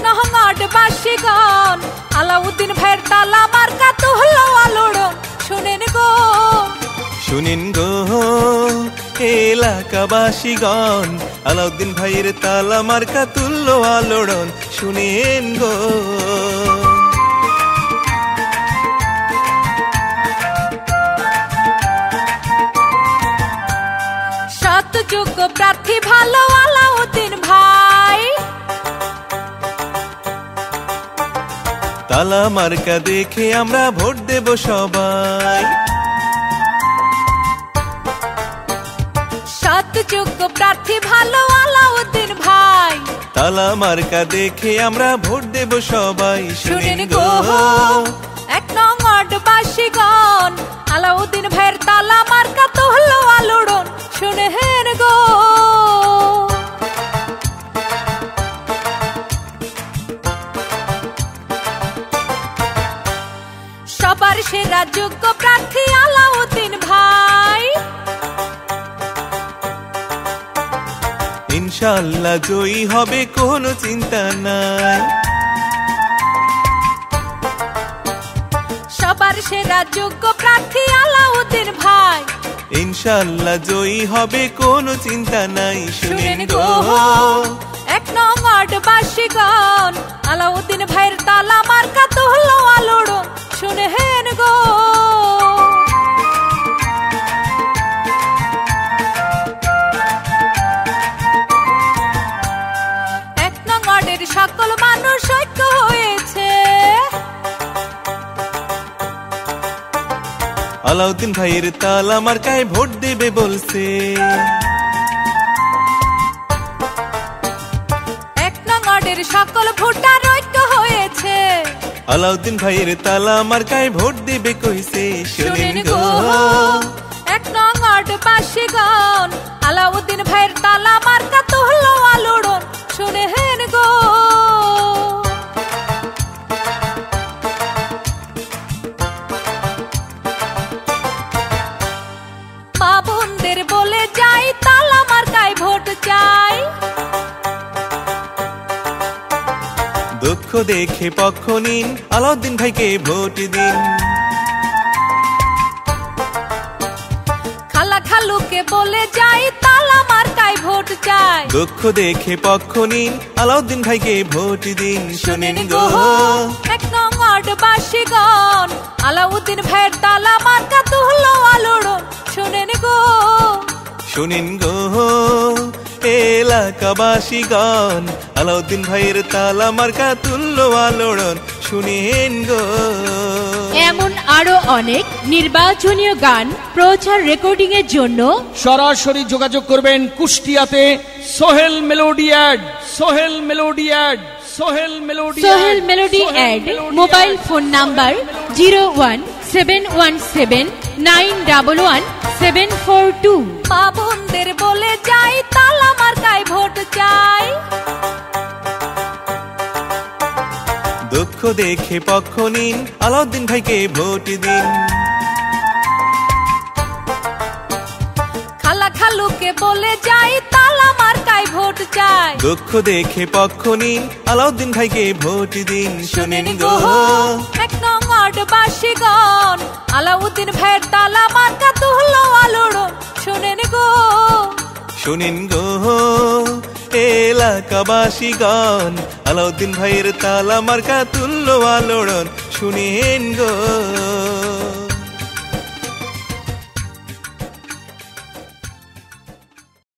বাসীগণ আলাউদ্দিন ভাইয়ের তালা মার্কা তুললো আলোড়ন শুনেন গো এলাকাবাসীগণ আলাউদ্দিন ভাইয়ের তালা মার্কা তুললো আলোড়ন শুনেন গো যোগ্য প্রার্থী ভালো আলাউদ্দিন ভাই তালা মার্কা দেখে আমরা ভোট দেব সবাই যোগ্য প্রার্থী ভালো আলাউদ্দিন ভাই তালা মার্কা দেখে আমরা ভোট দেব সবাই শুনেন গো ১ নং ওয়ার্ডবাসীগণ আলাউদ্দিন ভাইয়ের তালা মার্কা তুললো আলোড়ন শুনেন গো সবার সেরা যোগ্য প্রার্থী আলাউদ্দিন ভাই ইনশাআল্লাহ জয়ী হবে কোনো চিন্তা নাই সবার সেরা যোগ্য প্রার্থী আলাউদ্দিন ভাই ইনশাআল্লাহ জয়ী হবে কোনো চিন্তা নাই শুনেন গো ১ নং ওয়ার্ডবাসীগণ আলাউদ্দিন ভাইয়ের তালা মার্কা তুললো আলোড়ন শুনেন গো সকল মানুষ ঐক্য হয়েছে আলাউদ্দিন ভাইয়ের তালা মার্কায় ভোট দেবে বলছে ১ নং ওয়ার্ডের সকল ভোটার ঐক্য হয়েছে আলাউদ্দিন ভাইয়ের তালা মার্কায় ভোট দেবে কইছে শুনেন গো ১ নং ওয়ার্ডবাসীগণ আলাউদ্দিন ভাইয়ের তালা মার্কা তুললো আলোড়ন শুনেন গো মা বোনদের বলে যাই তালা মার্কায় ভোট চাই দুঃখ দেখে পক্ষ নিন আলাউদ্দিন ভাইকে ভোট দিন খালা খালুকে বলে যাই তালা মার্কায় ভোট চাই দুঃখ দেখে পক্ষ নিন আলাউদ্দিন ভাইকে ভোট দিন শুনেন গো ১ নং ওয়ার্ডবাসীগণ আলাউদ্দিন ভাইয়ের তালা মার্কা তুললো আলোড়ন শুনেন গো এলাকাবাসীগণ আলাউদ্দিন ভাইয়ের তালা মার্কা তুললো আলোড়ন শুনেন গো এমন আরো অনেক নির্বাচনীয় গান প্রচার রেকর্ডিং এর জন্য সরাসরি যোগাযোগ করবেন কুষ্টিয়াতে Sohel melody add mobile phone number 01717911742 মা বোনদের বলে যাই তালা মার্কায় ভোট চাই দুঃখ দেখে পক্ষ নিন আলাউদ্দিন ভাইকে ভোট দিন খালা খালুকে বলে যাই তালা মার্কায় ভোট চাই দুঃখ দেখে পক্ষ নিন আলাউদ্দিন ভাইকে ভোট দিন শুনেন গো ১ নং ওয়ার্ডবাসীগণ আলাউদ্দিন ভাইয়ের তালা মার্কা তুললো আলোড়ন শুনেন গো এলাকাবাসীগণ আলাউদ্দিন ভাইয়ের তালা মার্কা তুললো আলোড়ন শুনেন গো